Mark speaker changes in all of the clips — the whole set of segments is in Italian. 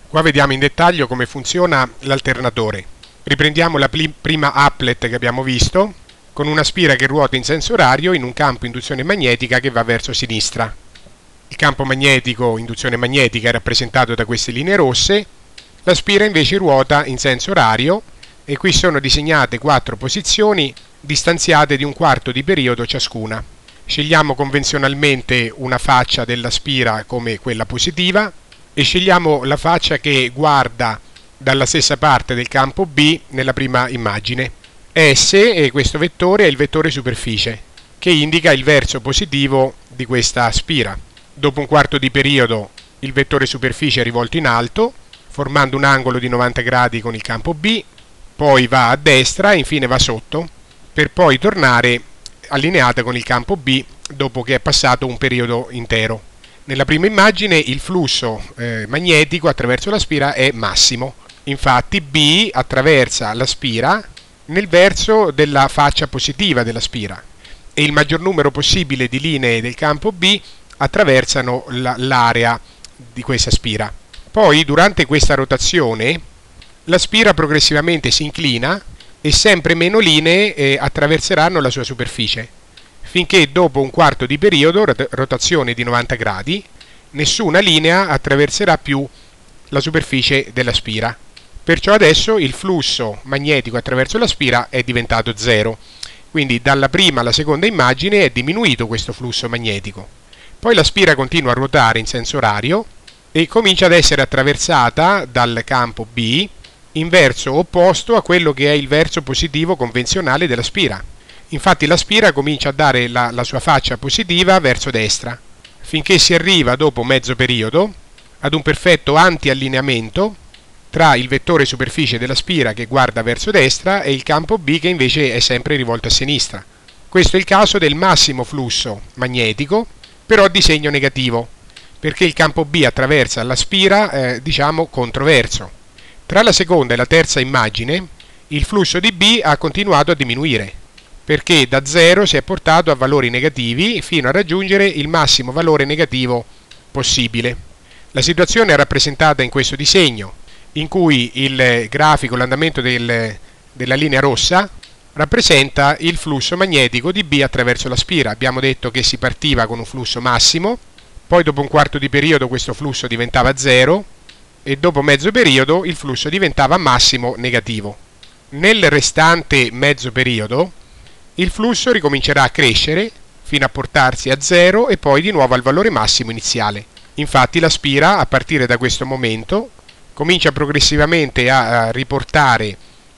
Speaker 1: Qua vediamo in dettaglio come funziona l'alternatore. Riprendiamo la prima applet che abbiamo visto, con una spira che ruota in senso orario in un campo induzione magnetica che va verso sinistra. Il campo magnetico induzione magnetica è rappresentato da queste linee rosse, la spira invece ruota in senso orario e qui sono disegnate 4 posizioni distanziate di un quarto di periodo ciascuna. Scegliamo convenzionalmente una faccia della spira come quella positiva e scegliamo la faccia che guarda dalla stessa parte del campo B nella prima immagine. S, e questo vettore, è il vettore superficie, che indica il verso positivo di questa spira. Dopo un quarto di periodo il vettore superficie è rivolto in alto, formando un angolo di 90 gradi con il campo B, poi va a destra e infine va sotto, per poi tornare allineata con il campo B dopo che è passato un periodo intero. Nella prima immagine il flusso magnetico attraverso la spira è massimo, infatti B attraversa la spira nel verso della faccia positiva della spira e il maggior numero possibile di linee del campo B attraversano l'area di questa spira. Poi durante questa rotazione la spira progressivamente si inclina e sempre meno linee attraverseranno la sua superficie, finché dopo un quarto di periodo, rotazione di 90 gradi, nessuna linea attraverserà più la superficie della spira. Perciò adesso il flusso magnetico attraverso la spira è diventato 0. Quindi dalla prima alla seconda immagine è diminuito questo flusso magnetico. Poi la spira continua a ruotare in senso orario e comincia ad essere attraversata dal campo B in verso opposto a quello che è il verso positivo convenzionale della spira. Infatti la spira comincia a dare la sua faccia positiva verso destra, finché si arriva dopo mezzo periodo ad un perfetto anti-allineamento tra il vettore superficie della spira che guarda verso destra e il campo B che invece è sempre rivolto a sinistra. Questo è il caso del massimo flusso magnetico, però di segno negativo, perché il campo B attraversa la spira, diciamo, controverso. Tra la seconda e la terza immagine, il flusso di B ha continuato a diminuire, perché da 0 si è portato a valori negativi fino a raggiungere il massimo valore negativo possibile. La situazione è rappresentata in questo disegno, in cui il grafico, l'andamento della linea rossa, rappresenta il flusso magnetico di B attraverso la spira. Abbiamo detto che si partiva con un flusso massimo, poi dopo un quarto di periodo questo flusso diventava 0 e dopo mezzo periodo il flusso diventava massimo negativo. Nel restante mezzo periodo il flusso ricomincerà a crescere fino a portarsi a 0 e poi di nuovo al valore massimo iniziale. Infatti la spira, a partire da questo momento, comincia progressivamente a riportare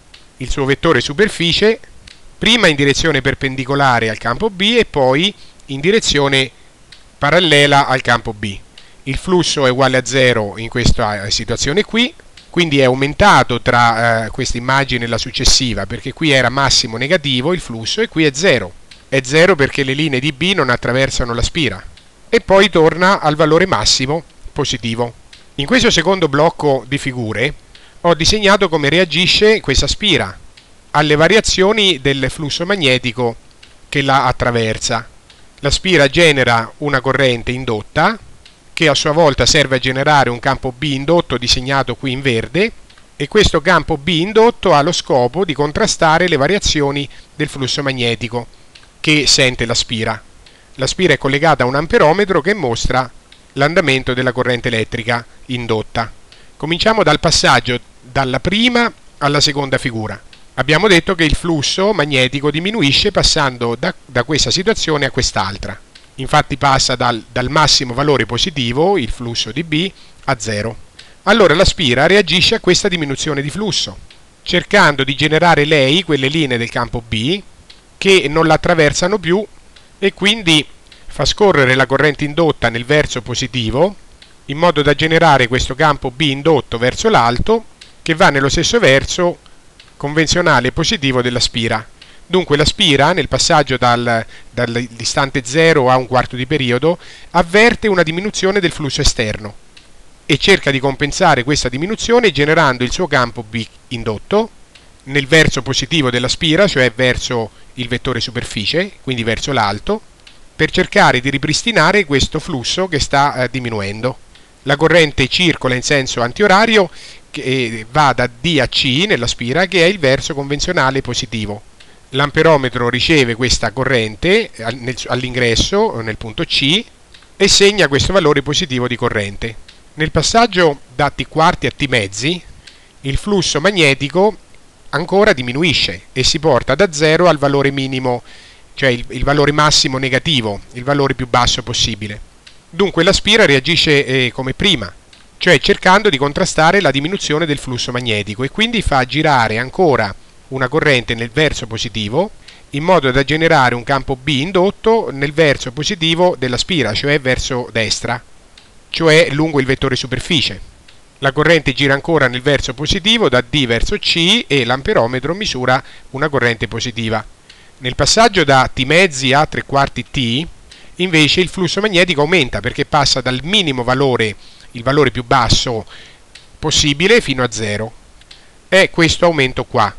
Speaker 1: il suo vettore superficie prima in direzione perpendicolare al campo B e poi in direzione parallela al campo B. Il flusso è uguale a 0 in questa situazione qui, quindi è aumentato tra questa immagine e la successiva, perché qui era massimo negativo il flusso e qui è 0. È 0 perché le linee di B non attraversano la spira e poi torna al valore massimo positivo. In questo secondo blocco di figure ho disegnato come reagisce questa spira alle variazioni del flusso magnetico che la attraversa. La spira genera una corrente indotta che a sua volta serve a generare un campo B indotto disegnato qui in verde e questo campo B indotto ha lo scopo di contrastare le variazioni del flusso magnetico che sente la spira. La spira è collegata a un amperometro che mostra l'andamento della corrente elettrica indotta. Cominciamo dal passaggio dalla prima alla seconda figura. Abbiamo detto che il flusso magnetico diminuisce passando da questa situazione a quest'altra. Infatti passa dal massimo valore positivo, il flusso di B, a 0. Allora la spira reagisce a questa diminuzione di flusso, cercando di generare lei quelle linee del campo B che non la attraversano più e quindi fa scorrere la corrente indotta nel verso positivo in modo da generare questo campo B indotto verso l'alto che va nello stesso verso convenzionale positivo della spira. Dunque la spira nel passaggio dall'istante 0 a un quarto di periodo avverte una diminuzione del flusso esterno e cerca di compensare questa diminuzione generando il suo campo B indotto nel verso positivo della spira, cioè verso il vettore superficie, quindi verso l'alto, per cercare di ripristinare questo flusso che sta diminuendo. La corrente circola in senso antiorario che va da D a C nella spira, che è il verso convenzionale positivo. L'amperometro riceve questa corrente all'ingresso nel punto C e segna questo valore positivo di corrente. Nel passaggio da T quarti a T mezzi il flusso magnetico ancora diminuisce e si porta da 0 al valore minimo, cioè il valore massimo negativo, il valore più basso possibile. Dunque la spira reagisce come prima, cioè cercando di contrastare la diminuzione del flusso magnetico, e quindi fa girare ancora una corrente nel verso positivo in modo da generare un campo B indotto nel verso positivo della spira, cioè verso destra, cioè lungo il vettore superficie. La corrente gira ancora nel verso positivo da D verso C e l'amperometro misura una corrente positiva. Nel passaggio da T mezzi a 3/4 T invece il flusso magnetico aumenta, perché passa dal minimo valore, il valore più basso possibile, fino a 0. È questo aumento qua.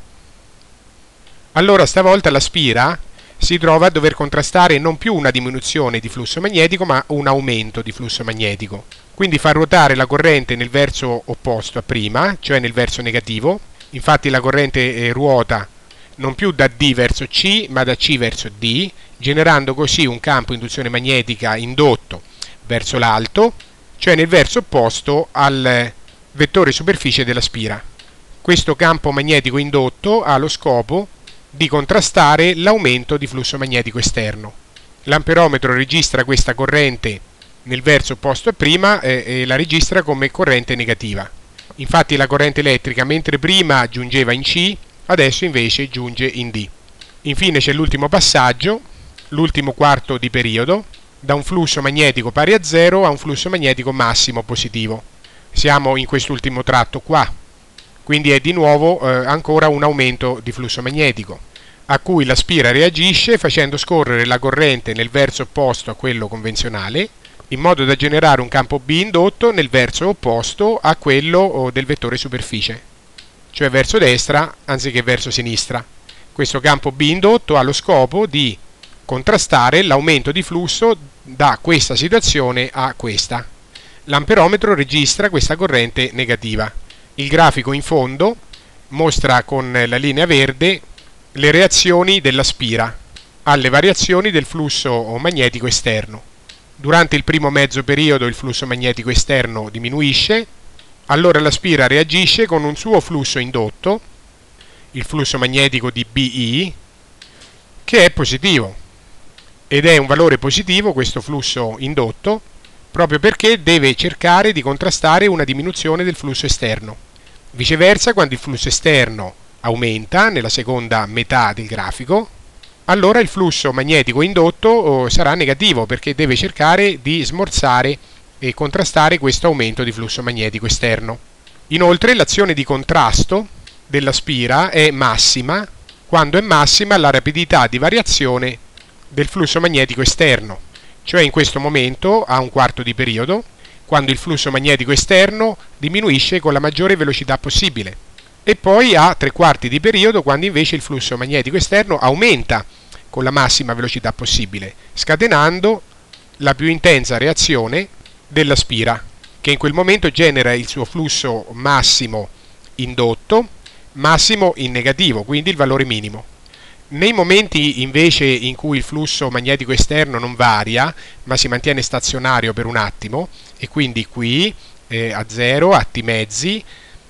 Speaker 1: Allora stavolta la spira si trova a dover contrastare non più una diminuzione di flusso magnetico, ma un aumento di flusso magnetico. Quindi fa ruotare la corrente nel verso opposto a prima, cioè nel verso negativo. Infatti la corrente ruota non più da D verso C, ma da C verso D, generando così un campo induzione magnetica indotto verso l'alto, cioè nel verso opposto al vettore superficie della spira. Questo campo magnetico indotto ha lo scopo di contrastare l'aumento di flusso magnetico esterno. L'amperometro registra questa corrente nel verso opposto a prima e la registra come corrente negativa. Infatti la corrente elettrica, mentre prima giungeva in C, adesso invece giunge in D. Infine c'è l'ultimo passaggio, l'ultimo quarto di periodo, da un flusso magnetico pari a 0 a un flusso magnetico massimo positivo. Siamo in quest'ultimo tratto qua, quindi è di nuovo ancora un aumento di flusso magnetico, a cui la spira reagisce facendo scorrere la corrente nel verso opposto a quello convenzionale, in modo da generare un campo B indotto nel verso opposto a quello del vettore superficie, cioè verso destra anziché verso sinistra. Questo campo B indotto ha lo scopo di contrastare l'aumento di flusso da questa situazione a questa. L'amperometro registra questa corrente negativa. Il grafico in fondo mostra con la linea verde le reazioni della spira alle variazioni del flusso magnetico esterno. Durante il primo mezzo periodo il flusso magnetico esterno diminuisce, allora la spira reagisce con un suo flusso indotto, il flusso magnetico di BI, che è positivo, ed è un valore positivo questo flusso indotto, proprio perché deve cercare di contrastare una diminuzione del flusso esterno. Viceversa, quando il flusso esterno aumenta nella seconda metà del grafico, allora il flusso magnetico indotto sarà negativo, perché deve cercare di smorzare e contrastare questo aumento di flusso magnetico esterno. Inoltre l'azione di contrasto della spira è massima quando è massima la rapidità di variazione del flusso magnetico esterno, cioè in questo momento a un quarto di periodo, quando il flusso magnetico esterno diminuisce con la maggiore velocità possibile, e poi a 3/4 di periodo, quando invece il flusso magnetico esterno aumenta con la massima velocità possibile, scatenando la più intensa reazione della spira, che in quel momento genera il suo flusso massimo indotto, massimo in negativo, quindi il valore minimo. Nei momenti invece in cui il flusso magnetico esterno non varia, ma si mantiene stazionario per un attimo, e quindi qui a 0, a T mezzi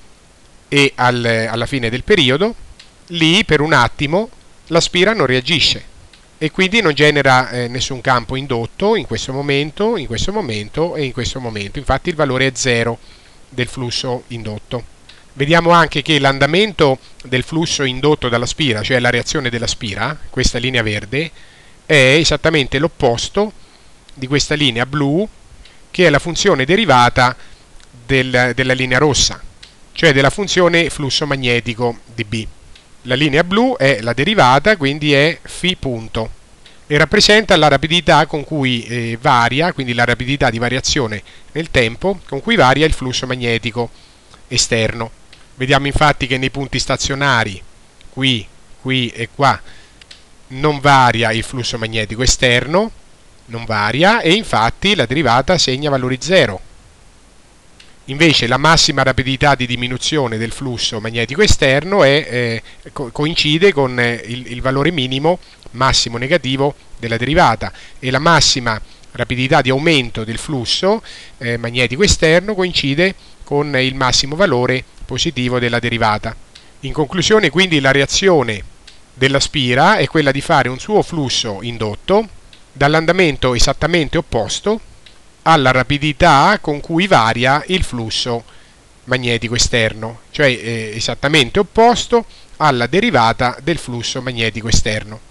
Speaker 1: e alla fine del periodo, lì per un attimo la spira non reagisce e quindi non genera nessun campo indotto in questo momento, in questo momento e in questo momento. Infatti il valore è 0 del flusso indotto. Vediamo anche che l'andamento del flusso indotto dalla spira, cioè la reazione della spira, questa linea verde, è esattamente l'opposto di questa linea blu, che è la funzione derivata della linea rossa, cioè della funzione flusso magnetico di B. La linea blu è la derivata, quindi è φ punto, e rappresenta la rapidità con cui varia, quindi la rapidità di variazione nel tempo con cui varia il flusso magnetico esterno. Vediamo infatti che nei punti stazionari, qui e qua, non varia il flusso magnetico esterno, non varia, e infatti la derivata segna valori 0. Invece la massima rapidità di diminuzione del flusso magnetico esterno coincide con il valore minimo massimo negativo della derivata, e la massima rapidità di aumento del flusso magnetico esterno coincide con il massimo valore positivo della derivata. In conclusione, quindi, la reazione della spira è quella di fare un suo flusso indotto dall'andamento esattamente opposto alla rapidità con cui varia il flusso magnetico esterno, cioè esattamente opposto alla derivata del flusso magnetico esterno.